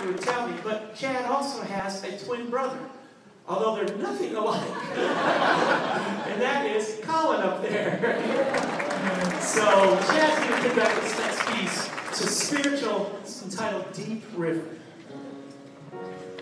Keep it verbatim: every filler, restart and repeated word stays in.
Matthew would tell me, but Chad also has a twin brother, although they're nothing alike. And that is Colin up there. So Chad's going to conduct this next piece. It's a spiritual, it's entitled Deep River.